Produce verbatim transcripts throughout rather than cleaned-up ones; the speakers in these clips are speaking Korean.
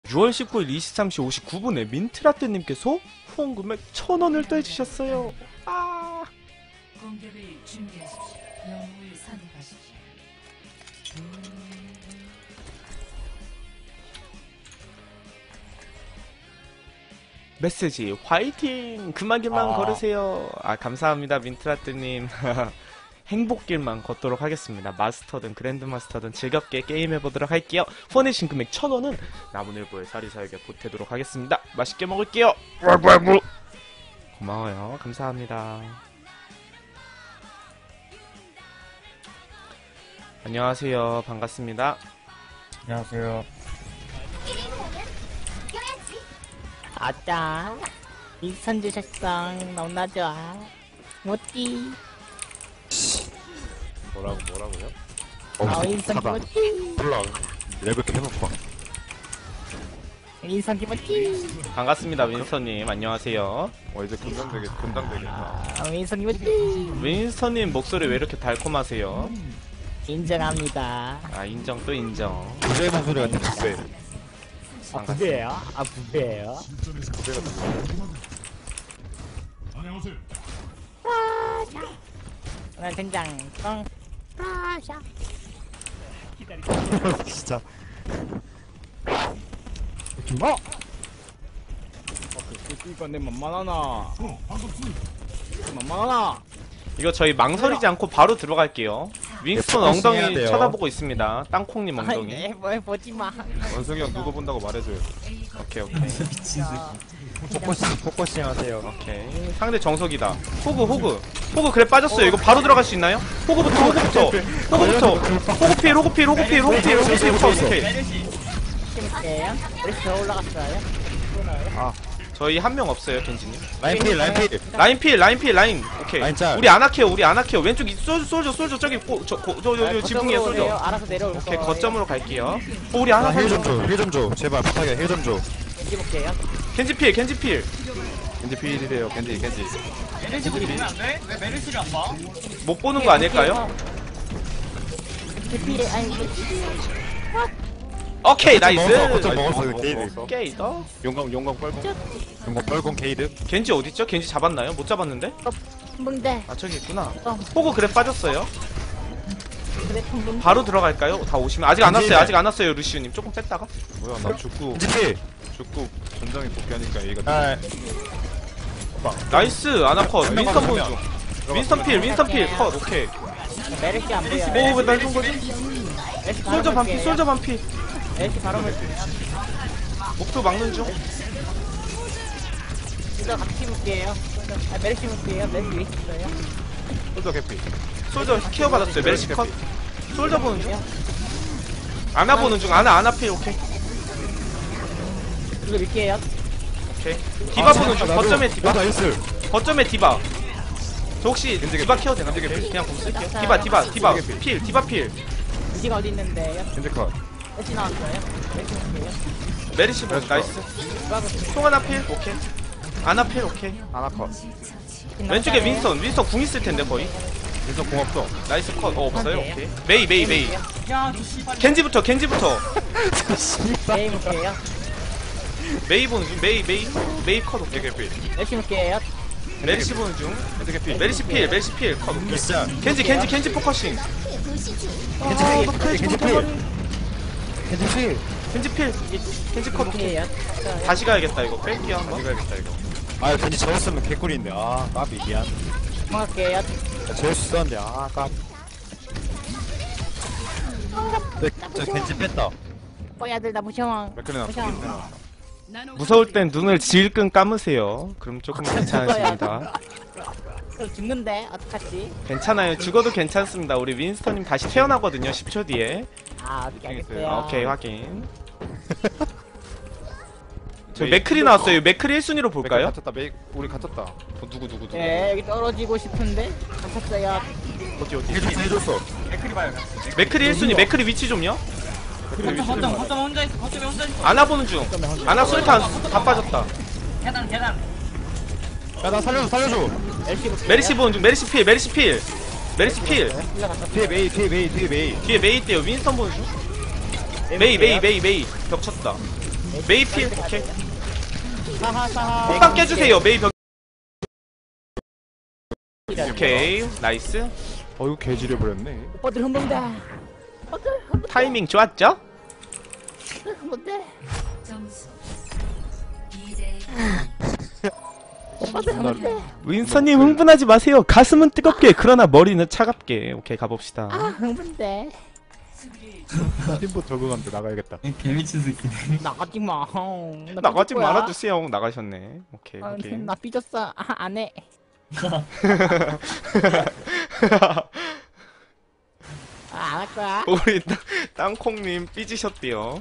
유월 십구일 이십삼 시 오십구 분에 민트라떼님께서 후원 금액 천 원을 떼주셨어요. 아. 공격을 준비하십시오. 영웅을 선택하십시오. 메시지 화이팅! 그만 길만 아. 걸으세요. 아 감사합니다 민트라떼님. 행복길만 걷도록 하겠습니다. 마스터든 그랜드마스터든 즐겁게 게임해보도록 할게요. 후원해주신 금액 천 원은 나무늘보의 사리사에게 보태도록 하겠습니다. 맛있게 먹을게요. 고마워요. 감사합니다. 안녕하세요. 반갑습니다. 안녕하세요. 아따 윈선 주셨어. 너무나 좋아. 못디 뭐라고 뭐라고요? 아 윈선 기모찌 몰라. 레벨 해놓고. 윈선 기모찌 반갑습니다. 윈스턴님 안녕하세요. 어 이제 금방 되겠 금방 되겠다. 아 윈선 기모찌 윈스턴님 목소리 왜 이렇게 달콤하세요? 인정합니다. 아 인정 또 인정. 부자의 목소리 같은 부배. 아 부배예요? 아 부배예요? 부배 같은 오늘 된장 똥 아샤 거. 진짜. 뭐? 이거 내 만만하나? 만만하나? 이거 저희 망설이지 않고 바로 들어갈게요. 윈스턴 네, 엉덩이 해야 돼요. 쳐다보고 있습니다. 땅콩님 엉덩이. 아이 뭘 보지마. 원석이 형 누구 본다고 말해줘요. 오케이 오케이 포커싱 포커싱 하세요. 오케이. 상대 정석이다. 호그 호그 호그 그래 빠졌어요. 이거 바로 들어갈 수 있나요? 호그부터 호그부터 호그부터 호그필 호그필 호그필 호그필 호그필부터 오케이. 재밌게요? 우리 저 올라갔어요? 저희 한 명 없어요 겐지님. 라인필 라인필. 라인필 라인필 라인 오케이. 라인 짤. 우리 아나케어 우리 아나케어 왼쪽 솔저 솔저 솔저 저기 저저 지붕에 거점으로 오래요. 솔저. 알아서 내려올 오케이 거예요. 거점으로 갈게요. 어, 우리 아나 살려. 힐좀 줘. 힐 좀 줘. 제발 부탁해. 힐 좀 줘. 겐지 볼게요. 겐지필 겐지필. 겐지 필이래요. 겐지 겐지. 못 보는 거 아닐까요? 피피에 아니 오케이 거점 나이스. 먹었어. 게이드. 오케이 더. 용광 용광 뻘공. 용광 뻘공 게이드. 겐지 어딨죠? 겐지 잡았나요? 못 잡았는데? 붕대 아 저기 있구나. 어. 호구 그래 빠졌어요. 그래 붕붕 바로 들어갈까요? 다 오시면 아직 안 겐지. 왔어요. 아직 안 왔어요 루시우님. 조금 뺐다가. 뭐야 나 죽고 겐지 필! 죽고 전장에 복귀하니까 얘가. 아, 나이스 아나컷. 윈스턴 한 보는 명. 중. 윈스턴 필 윈스턴 필컷 오케이. 메르시 안 보여. 오왜날쏜 거지? 메르시 바로 솔저 반피 볼게요. 솔저 반피. 메르시 바로 볼게요. 목표 막는 중. 이거 같이 볼게요. 아 메르시 볼게요. 메르시 왜 있어요? 솔더 개피. 솔저 케어 받았어요. 메르시 컷. 솔저 보는 중. 아나 보는 중. 아나 아나 필 오케이. 이거 밀게요. 오케이. 디바 보는 중. 거점에 디바. 나이스. 거점에 디바. 저 혹시 겐지 디바 개피. 케어 되나? 겐지 개피. 그냥 공 쓸게요. 디바 디바 디바 겐지 개피. 필 디바 필. 이지가 어디 있는데요? 겐지 컷. 메르시 나왔어요. 메르시 볼게요. 메리시 보 나이스. 디바 볼게요. 송하나 필 오케이. 아나 필 오케이. 하나 컷. 왼쪽에 윈스턴 윈스턴 궁 있을 텐데 거의. 윈서 공 없어. 나이스 컷. 어 없어요. 오케이. 메이 메이 메이. 겐지부터 겐지부터. 메이 볼게요. 메이 보는 중. 메이 메이 메이 컷 오케이. 개피. 메르시 볼게요. 메리시 보는 중. 겐지 개피. 메리시 필 메리시 필 컷. 오케이. 진짜. 겐지 겐지 겐지 포커싱. 겐지 아, 필! 너 크레이지 겐지 필! 못해버리- 겐지 필! 겐지 필. 겐지 컷 오케이. 볼게요. 다시 가야겠다 이거. 뺄게요 한번. 이거야겠다 이거. 아, 겐지 저였으면 개꿀인데. 아, 까비, 미안. 도망갈게요. 저였을 수 있었는데, 아, 까비. 네, 저 겐지 뺐다. 뽀야들 나 무서워. 맥클린 앞에 무서워. 있네. 무서울 땐 눈을 질끈 감으세요. 그럼 조금 괜찮으십니다. 그럼 죽는데 어떡하지? 괜찮아요. 죽어도 괜찮습니다. 우리 윈스턴님 다시 태어나거든요. 십 초 뒤에. 아 어떻게 하겠어요? 아, 오케이 확인. 저 맥클이 나왔어요. 맥클이 일 순위로 볼까요? 갇혔다. 메이 우리 갇혔다. 어, 누구 누구 누구. 네 여기 떨어지고 싶은데 갇혔어요. 어디 어디. 해줬어, 해줬어. 맥클이 일 순위. 맥클이 위치 좀요. 맥클린 위치 좀 봐. 아나 보는 중. 아나 솔탄 다 빠졌다. 야, 나 살려줘, 살려줘! 메리시 보는 중. 메리시 필. 메리시 필. 메리시 필. 뒤에 메이, 뒤에 메이, 뒤에 메이. 뒤에 메이 있대요. 윈스턴 보는 중. 메이 메이 메이 메이 벽 쳤다. 메이 필. 오케이. 사하 사하. 호빵 깨주세요. 메이 벽. 오케이. 나이스. 어 이거 개지려버렸네. 오빠들 흥분다. 타이밍 좋았죠? 흥분돼. 점수 이 대 오빠들 흥분돼. 윈서님 흥분하지 마세요. 가슴은 뜨겁게 그러나 머리는 차갑게. 오케이 가봅시다. 아 흥분돼. 수비를 팀보 적응한데 나가야겠다. 나가지 마. 나 나가지 삐질 거야. 말아주세요. 나가셨네. 오케이 아, 오케이. 나 삐졌어. 아, 안 해. 아, 안 할 거야. 우리 땅- 땅콩님 삐지셨대요.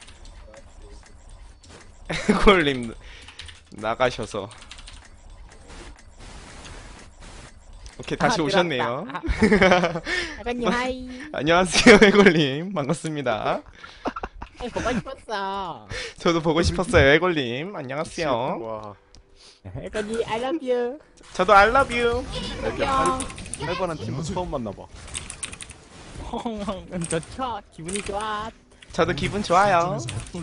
해골님 나가셔서. 오케이 다시 아, 오셨네요. 들어왔다. 아, 아가님 하이. 안녕하세요 해골님 반갑습니다. 아이, 보고 싶었어. 저도 보고 싶었어요 해골님. 안녕하세요. 와. 아가님 I love you. 저도 I love you. 이렇게 할, 할만한 팀은 처음 만나봐. 좋죠. 기분이 좋아. 저도 기분 좋아요.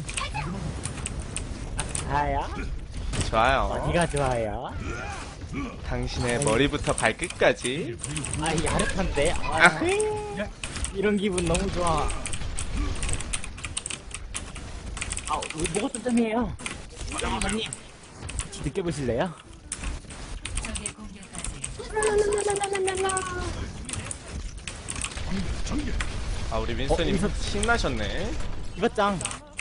좋아요. 좋아요. 어디가 좋아요? 당신의 머리부터 발끝까지. 아, 야릇한데. 아, 아흥. 이런 기분 너무 좋아. 아, 뭐가 좀 해요? 아가님, 늦게 보실래요? 적의 공격까지 아 우리 윈스턴님 어, 윈스턴- 신나셨네. 이것 짱.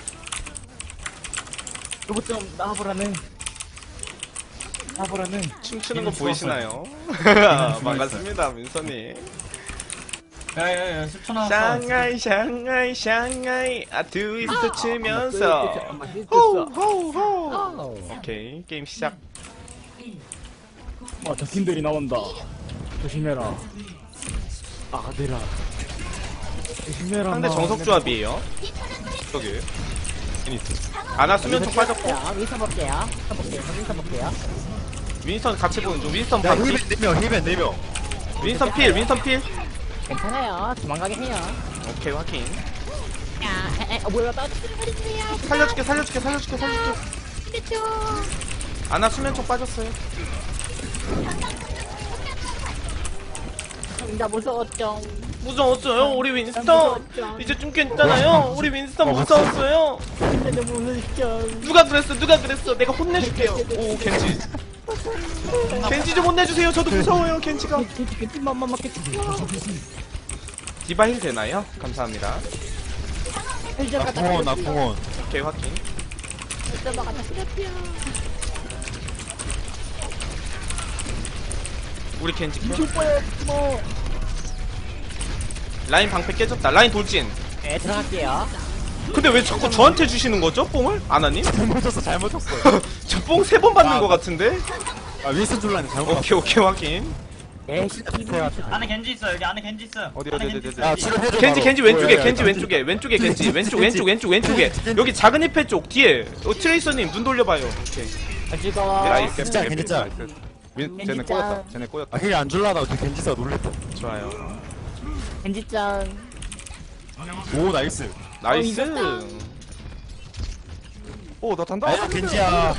로봇 좀 나와보라는. 나와보라는. 춤추는 거 보이시나요? 반갑습니다 윈스턴님. 야야야 십 초 남았어. 샹하이 샹하이 샹하이 아 트위스트 치면서 호호호. 호호호. 오케이 게임 시작. 어, 저 팀들이 나온다. 조심해라. 아들아. 조심해라. 상대 너. 정석 조합이에요. 저기. 피니스. 아나 수면총 빠졌고 윈선 볼게요. 윈선 볼게요. 윈선 볼게요. 윈스턴 같이 보는 중. 윈스턴 야 반피. 힐벤 네 명, 힐벤 네 명. 윈스턴 필 윈스턴 필. 괜찮아요. 도망가게 해요. 오케이 확인. 야, 에, 에, 어, 뭐야, 따뜻해요. 살려줄게 살려줄게 살려줄게 살려줄게. 아나 수면총 빠졌어요. 나 무서웠죠. 무서웠어요 우리 윈스턴. 이제 좀 괜찮아요. 우리 윈스턴 무서웠어요. 근데 너무 무서웠죠. 누가 그랬어 누가 그랬어. 내가 혼내줄게요. 오 겐지. 겐지 좀 혼내주세요. 저도 무서워요 겐지가. 맘만 맞겠지. 디바 힐 되나요? 감사합니다. 나 공원, 나 공원. 오케이 확인. 우리 겐지 켜. 뭐. 라인 방패 깨졌다. 라인 돌진. 네, 들어갈게요. 근데 왜 자꾸 저한테 주시는 거죠? 뽕을? 아나님? 잘못 쳤어, 잘못 쳤어. 저 뽕 세 번 받는 아, 거 같은데? 아 윈슨 줄라니 잘못. 오케이 오케이 확인. 네, 시키고. 안에 겐지 있어. 여기 안에 겐지 있어. 어디, 안에 어디, 겐지 어디, 있어. 야, 여기. 치료해줘. 겐지 바로. 겐지 왼쪽에 어, 야, 야, 겐지 야, 왼쪽에 왼쪽에 겐지 왼쪽 왼쪽 왼쪽 왼쪽 왼쪽에 여기 작은 잎의 쪽 뒤에 어, 트레이서님 눈 돌려봐요. 오케이. 아, 즐거워. 나이스. 겐지짱, 겐지짱. 윈 겐지 쟤네 짱. 꼬였다. 쟤네 꼬였다. 아 힐 안 줄라다. 어떻게 겐지사 놀랬다. 좋아요. 겐지짱. 오 나이스. 나이스. 오 나 단다. 아야 겐지야.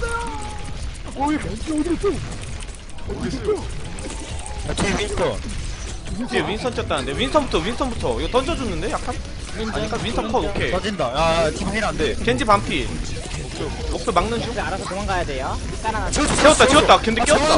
야 뒤에 윈스턴. 뒤에 윈선 쳤다는데 윈선부터 윈선부터 이거 던져줬는데 약간? 아니까 윈선 컷 오케이. 터진다. 야팀 힐 안 돼. 겐지 반피. 목표 막는 중. 우리 알아서 도망가야 돼요. 까나. 채웠다 채웠다. 근데 꼈어.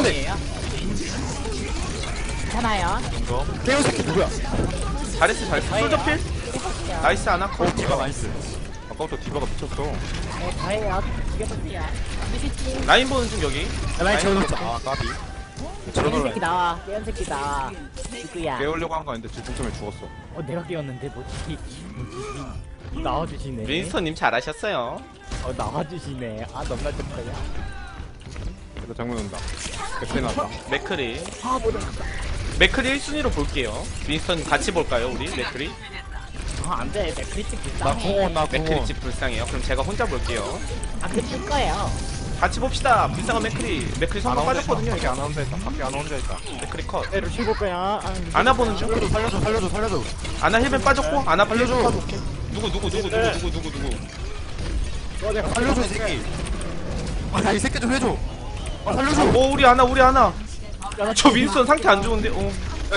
괜찮아요. 깨우 새끼 누구야? 잘했어 잘했어. 솔저 필. 나이스 아나 컷. 디바 나이스. 아까부터 디바가 미쳤어. 네, 저예요. 죽여볼게요. 미시지. 라인 보는 중 여기. 라인 채워놓자. 아 까비. 저런 깨운 걸 새끼 나와. 깨운 새끼 나와. 누구야? 깨우려고 한 거 아닌데 지금쯤에 죽었어. 어, 내가 깨웠는데 뭐지? 뭐지? 나와주시네. 윈스턴님 잘하셨어요. 어, 나와주시네. 아, 너무나 좋다요. 일단 장면 온다. 백대 나왔다. 맥크리. 아, 뭐다. 맥크리 일 순위로 볼게요. 윈스턴 같이 볼까요 우리 맥크리? 아, 안 돼. 맥크리치 나 불쌍해. 공원 나 맥크리 공원. 집 불쌍해요. 그럼 제가 혼자 볼게요. 아, 그칠 거예요. 같이 봅시다. 불쌍한 맥크리. 맥크리 성공 빠졌거든요. 밖에 안 혼자 있다. 밖에 안 혼자 있다. 맥크리 컷. 애를 쉬고 거야. 아, 아나 보는 중. 살려줘 살려줘 살려줘 살려줘. 아나 힐벤 빠졌고 아나 빨려줘. 오케이. 누구 누구 누구 누구 누구 누구 누구. 어 내가 살려줘 이 새끼. 아 이 새끼 좀 해줘. 아 살려줘. 오 우리 아나 우리 아나. 저 윈스턴 상태 안 좋은데. 어.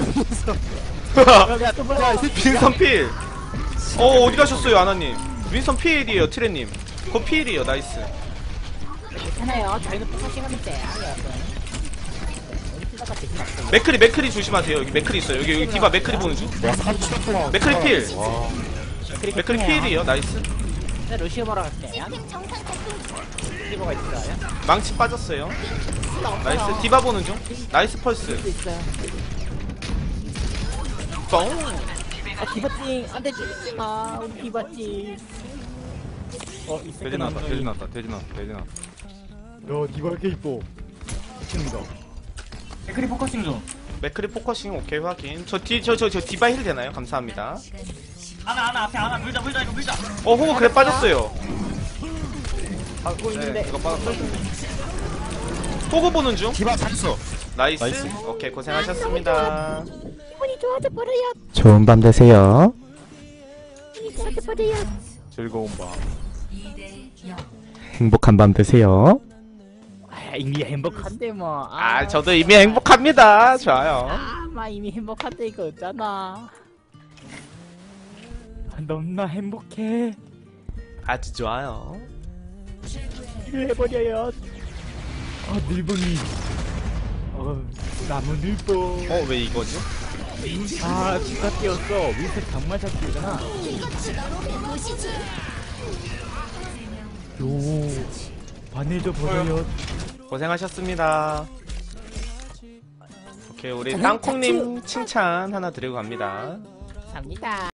야, 또 뭐야? 윈스턴 필. 어 어디 가셨어요 아나님? 윈스턴 필이에요 트레님. 거 필이에요 나이스. 괜찮아요. 저희는 포커싱 하면 돼. 맥크리 맥크리 조심하세요. 여기 맥크리 있어요. 여기 여기 디바 맥크리 보는 중. 와 삼십 동안. 맥크리 필. 와. 맥크리 필이에요 나이스. 네, 루시오 보러 갈게요. 리버가 있어요. 망치 빠졌어요. 나이스 디바 보는 중. 나이스 펄스. 있어요. 뻥. 아, 디바찡 안 되지. 아, 우리 디바찡. 어, 이 새끼 돼지 나왔다 남자. 돼지 나왔다 돼지 나왔다 돼지 나왔다. 야, 니가 이렇게 이뻐. 미친다. 맥크리 포커싱 좀. 맥크리 포커싱 오케이 확인. 저 뒤 저 저 저 디바 힐 되나요? 감사합니다. 하나, 하나, 앞에 하나. 물자, 물자, 이거 물자. 어 호구 그래 빠졌어요. 갖고 있는데. 네 이거 빠졌어. 호구 보는 중. 디바 잘했어. 나이스. 나이스. 오케이 고생하셨습니다. 기분이 좋아져 버려요. 좋은 밤 되세요. 기분이 좋아져 버려요. 즐거운 밤. 이 대 영. 행복한 밤 되세요. 아, 이미 행복한데 뭐. 아 저도 이미 행복합니다. 좋아요. 아, 마 이미 행복한데 이거 없잖아. 아, 너무나 행복해. 아주 좋아요. 일을 해버려요. 아, 늙은이. 어, 나무 늙어. 어 왜 이거지? 아, 진짜 뛰었어. 윈스 정말 잘 뛰잖아. 요, 반해줘 버려요. 고생하셨습니다. 오케이 우리 땅콩님 칭찬 하나 드리고 갑니다. 갑니다.